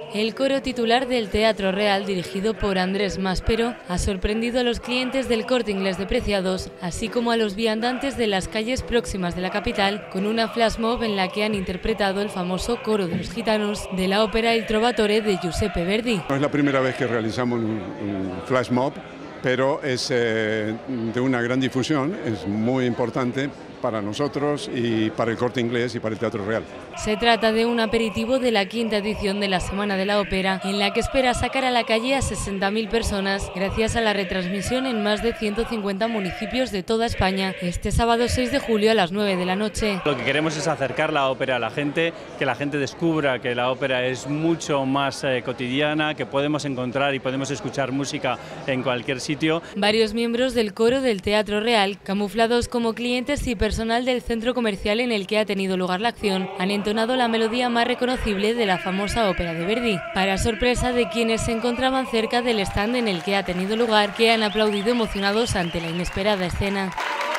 El coro titular del Teatro Real, dirigido por Andrés Maspero, ha sorprendido a los clientes del Corte Inglés de Preciados, así como a los viandantes de las calles próximas de la capital, con una flash mob en la que han interpretado el famoso Coro de los Gitanos de la ópera Il Trovatore de Giuseppe Verdi. No es la primera vez que realizamos un flash mob, pero es de una gran difusión, es muy importante para nosotros y para el Corte Inglés y para el Teatro Real. Se trata de un aperitivo de la quinta edición de la Semana de la Ópera, en la que espera sacar a la calle a 60.000 personas gracias a la retransmisión en más de 150 municipios de toda España, este sábado 6 de julio a las 9 de la noche. Lo que queremos es acercar la ópera a la gente, que la gente descubra que la ópera es mucho más cotidiana, que podemos encontrar y podemos escuchar música en cualquier sitio. Varios miembros del coro del Teatro Real, camuflados como clientes y personal del centro comercial en el que ha tenido lugar la acción, han entonado la melodía más reconocible de la famosa ópera de Verdi, para sorpresa de quienes se encontraban cerca del stand en el que ha tenido lugar, que han aplaudido emocionados ante la inesperada escena.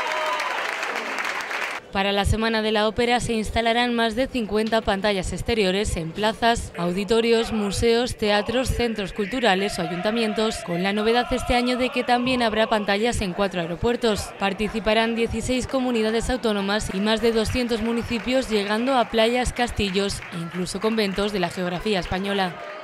Para la Semana de la Ópera se instalarán más de 50 pantallas exteriores en plazas, auditorios, museos, teatros, centros culturales o ayuntamientos, con la novedad este año de que también habrá pantallas en 4 aeropuertos. Participarán 16 comunidades autónomas y más de 200 municipios, llegando a playas, castillos e incluso conventos de la geografía española.